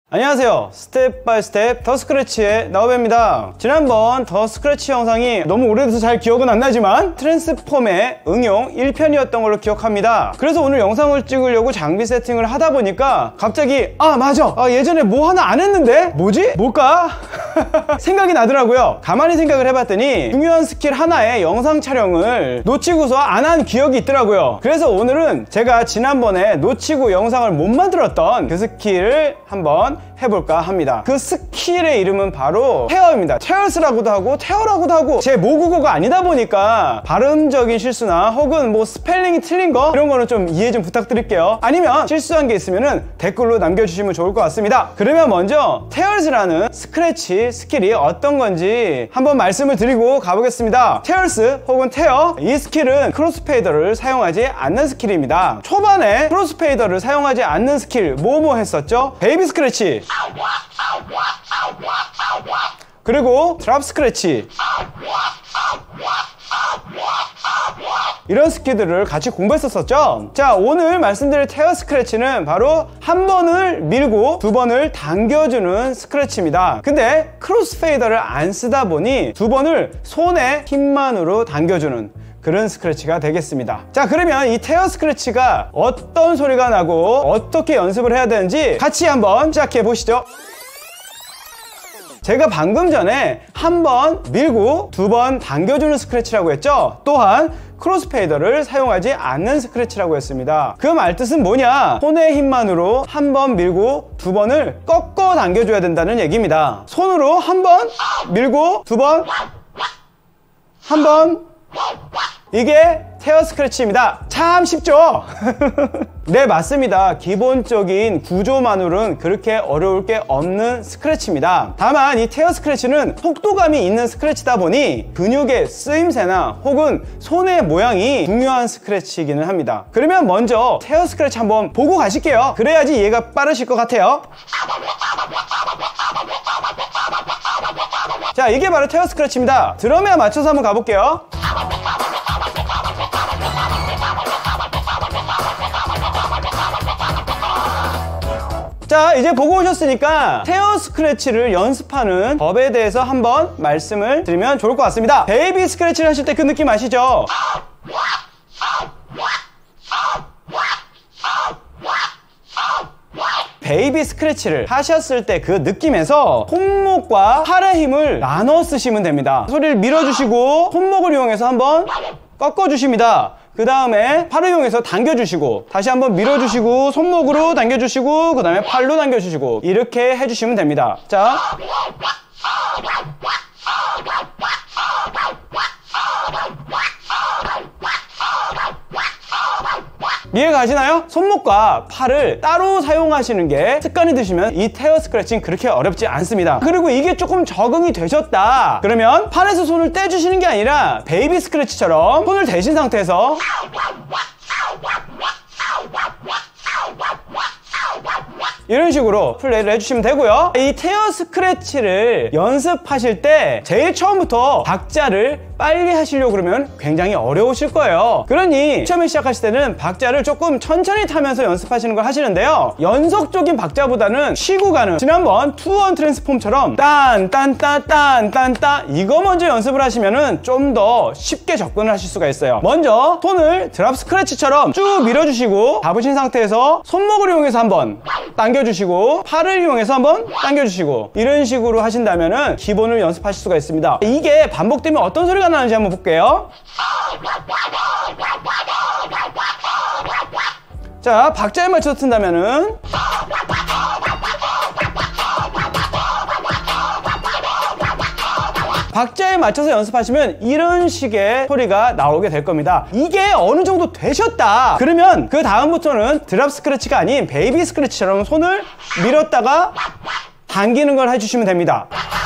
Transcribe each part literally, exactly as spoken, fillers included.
안녕하세요. 스텝 바이 스텝 더 스크래치의 나우베입니다. 지난번 더 스크래치 영상이 너무 오래돼서 잘 기억은 안 나지만 트랜스폼의 응용 일 편이었던 걸로 기억합니다. 그래서 오늘 영상을 찍으려고 장비 세팅을 하다 보니까 갑자기 아 맞아! 아, 예전에 뭐 하나 안 했는데? 뭐지? 뭘까? 생각이 나더라고요. 가만히 생각을 해봤더니 중요한 스킬 하나에 영상 촬영을 놓치고서 안 한 기억이 있더라고요. 그래서 오늘은 제가 지난번에 놓치고 영상을 못 만들었던 그 스킬을 한번 해볼까 합니다. 그 스킬의 이름은 바로 테어입니다. 테어스라고도 하고 테어라고도 하고 제 모국어가 아니다 보니까 발음적인 실수나 혹은 뭐 스펠링이 틀린 거 이런 거는 좀 이해 좀 부탁드릴게요. 아니면 실수한 게 있으면은 댓글로 남겨주시면 좋을 것 같습니다. 그러면 먼저 테어스라는 스크래치 스킬이 어떤 건지 한번 말씀을 드리고 가보겠습니다. 테어스 혹은 테어, 이 스킬은 크로스페이더를 사용하지 않는 스킬입니다. 초반에 크로스페이더를 사용하지 않는 스킬 뭐뭐 했었죠? 베이비 스크래치, 그리고 드랍 스크래치, 이런 스킬들을 같이 공부했었죠. 자, 오늘 말씀드릴 테어 스크래치는 바로 한 번을 밀고 두 번을 당겨주는 스크래치입니다. 근데 크로스페이더를 안 쓰다 보니 두 번을 손의 힘만으로 당겨주는 그런 스크래치가 되겠습니다. 자, 그러면 이 테어 스크래치가 어떤 소리가 나고 어떻게 연습을 해야 되는지 같이 한번 시작해 보시죠. 제가 방금 전에 한 번 밀고 두 번 당겨주는 스크래치라고 했죠. 또한 크로스페이더를 사용하지 않는 스크래치라고 했습니다. 그 말뜻은 뭐냐? 손의 힘만으로 한 번 밀고 두 번을 꺾어 당겨줘야 된다는 얘기입니다. 손으로 한 번 밀고 두 번, 한 번, 이게 테어 스크래치입니다. 참 쉽죠? 네, 맞습니다. 기본적인 구조만으로는 그렇게 어려울 게 없는 스크래치입니다. 다만 이 테어 스크래치는 속도감이 있는 스크래치다 보니 근육의 쓰임새나 혹은 손의 모양이 중요한 스크래치이기는 합니다. 그러면 먼저 테어 스크래치 한번 보고 가실게요. 그래야지 이해가 빠르실 것 같아요. 자, 이게 바로 테어 스크래치입니다. 드럼에 맞춰서 한번 가볼게요. 자, 이제 보고 오셨으니까 테어 스크래치를 연습하는 법에 대해서 한번 말씀을 드리면 좋을 것 같습니다. 베이비 스크래치를 하실 때 그 느낌 아시죠? 베이비 스크래치를 하셨을 때 그 느낌에서 손목과 팔의 힘을 나눠 쓰시면 됩니다. 소리를 밀어주시고 손목을 이용해서 한번 꺾어주십니다. 그 다음에 팔을 이용해서 당겨주시고 다시 한번 밀어주시고 손목으로 당겨주시고 그 다음에 팔로 당겨주시고 이렇게 해주시면 됩니다. 자, 이해 가시나요? 손목과 팔을 따로 사용하시는 게 습관이 드시면 이 테어 스크래치는 그렇게 어렵지 않습니다. 그리고 이게 조금 적응이 되셨다 그러면 팔에서 손을 떼주시는 게 아니라 베이비 스크래치처럼 손을 대신 상태에서 이런 식으로 플레이를 해주시면 되고요. 이 테어 스크래치를 연습하실 때 제일 처음부터 박자를 빨리 하시려고 그러면 굉장히 어려우실 거예요. 그러니 처음에 시작하실 때는 박자를 조금 천천히 타면서 연습하시는 걸 하시는데요. 연속적인 박자보다는 쉬고 가는, 지난번 투원 트랜스폼처럼 딴, 딴, 따, 딴, 딴, 따 이거 먼저 연습을 하시면은 좀 더 쉽게 접근을 하실 수가 있어요. 먼저 손을 드랍 스크래치처럼 쭉 밀어주시고 잡으신 상태에서 손목을 이용해서 한번 당겨주시고 팔을 이용해서 한번 당겨주시고 이런 식으로 하신다면은 기본을 연습하실 수가 있습니다. 이게 반복되면 어떤 소리가 나는지 한번 볼게요. 자, 박자에 맞춰서 튼다면은 박자에 맞춰서 연습하시면 이런 식의 소리가 나오게 될 겁니다. 이게 어느 정도 되셨다 그러면 그 다음부터는 드랍 스크래치가 아닌 베이비 스크래치처럼 손을 밀었다가 당기는 걸 해주시면 됩니다.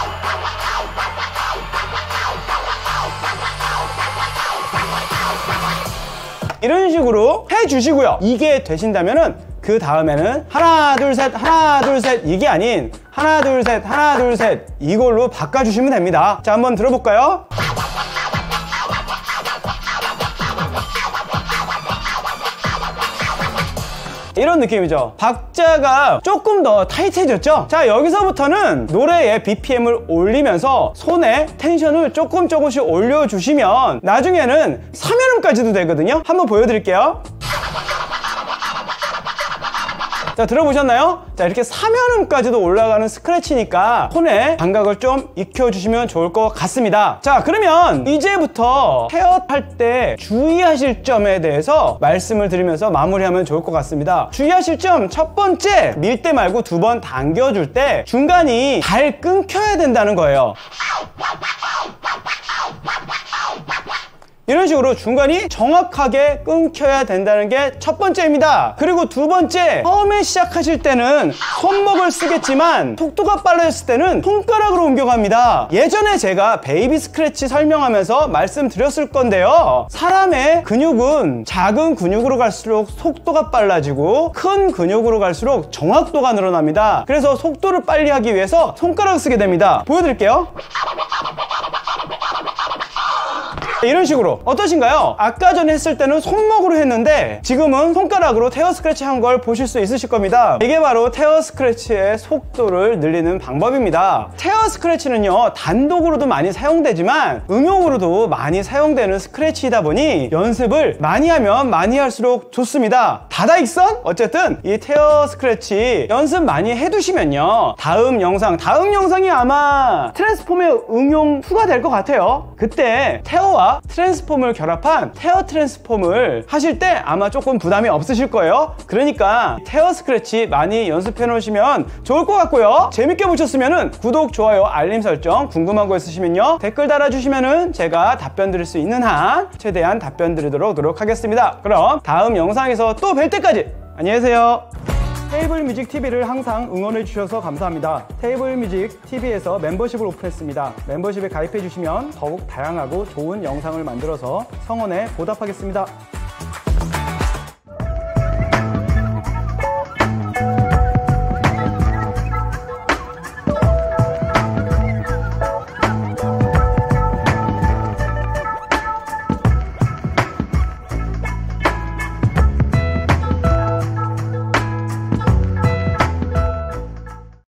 이런 식으로 해주시고요. 이게 되신다면은 그 다음에는 하나 둘 셋 하나 둘 셋 이게 아닌 하나 둘 셋 하나 둘 셋 이걸로 바꿔주시면 됩니다. 자, 한번 들어볼까요? 이런 느낌이죠. 박자가 조금 더 타이트해졌죠? 자, 여기서부터는 노래의 비피엠을 올리면서 손에 텐션을 조금 조금씩 올려주시면 나중에는 삼 연음까지도 되거든요. 한번 보여드릴게요. 자, 들어보셨나요? 자, 이렇게 삼 연음까지도 올라가는 스크래치니까 손에 감각을 좀 익혀주시면 좋을 것 같습니다. 자, 그러면 이제부터 헤어할 때 주의하실 점에 대해서 말씀을 드리면서 마무리하면 좋을 것 같습니다. 주의하실 점 첫 번째, 밀 때 말고 두 번 당겨줄 때 중간이 잘 끊겨야 된다는 거예요. 이런 식으로 중간이 정확하게 끊겨야 된다는 게 첫 번째입니다. 그리고 두 번째, 처음에 시작하실 때는 손목을 쓰겠지만 속도가 빨라졌을 때는 손가락으로 옮겨갑니다. 예전에 제가 베이비 스크래치 설명하면서 말씀드렸을 건데요, 사람의 근육은 작은 근육으로 갈수록 속도가 빨라지고 큰 근육으로 갈수록 정확도가 늘어납니다. 그래서 속도를 빨리 하기 위해서 손가락을 쓰게 됩니다. 보여드릴게요. 이런 식으로. 어떠신가요? 아까 전에 했을 때는 손목으로 했는데 지금은 손가락으로 테어 스크래치 한 걸 보실 수 있으실 겁니다. 이게 바로 테어 스크래치의 속도를 늘리는 방법입니다. 테어 스크래치는요, 단독으로도 많이 사용되지만 응용으로도 많이 사용되는 스크래치이다 보니 연습을 많이 하면 많이 할수록 좋습니다. 다다익선? 어쨌든 이 테어 스크래치 연습 많이 해두시면요, 다음 영상, 다음 영상이 아마 트랜스폼의 응용 이가 될 것 같아요. 그때 테어와 트랜스폼을 결합한 테어 트랜스폼을 하실 때 아마 조금 부담이 없으실 거예요. 그러니까 테어 스크래치 많이 연습해 놓으시면 좋을 것 같고요. 재밌게 보셨으면 구독, 좋아요, 알림 설정, 궁금한 거 있으시면요 댓글 달아주시면 제가 답변 드릴 수 있는 한 최대한 답변 드리도록 노력하겠습니다. 그럼 다음 영상에서 또 뵐 때까지 안녕히 계세요. 테이블뮤직티비를 항상 응원해주셔서 감사합니다. 테이블뮤직티비에서 멤버십을 오픈했습니다. 멤버십에 가입해주시면 더욱 다양하고 좋은 영상을 만들어서 성원에 보답하겠습니다.